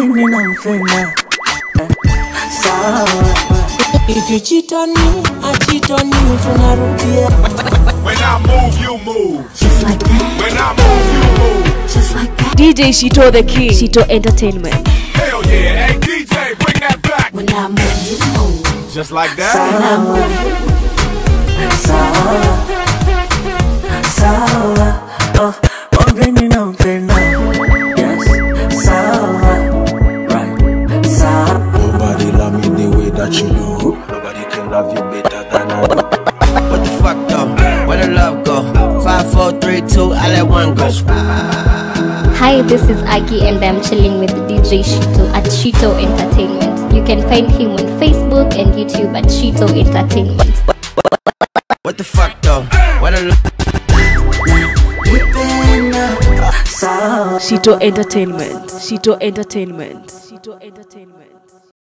If you cheat on me, I cheat on you. When I move, you move. Just like that. When I move, you move. Just like that. DJ Shito the King. Shito Entertainment. Hell yeah, hey DJ, bring that back. When I move, you move. Just like that. When I move, Nobody love me the way that you do. Nobody can love you better than I do. What the fuck though? Where the love go? 5, 4, 3, 2, I let one go. Hi, this is Aki and I'm chilling with DJ Shito at Shito Entertainment. You can find him on Facebook and YouTube at Shito Entertainment. What the fuck though? Where the love? Shito Entertainment. Shito Entertainment. Shito Entertainment.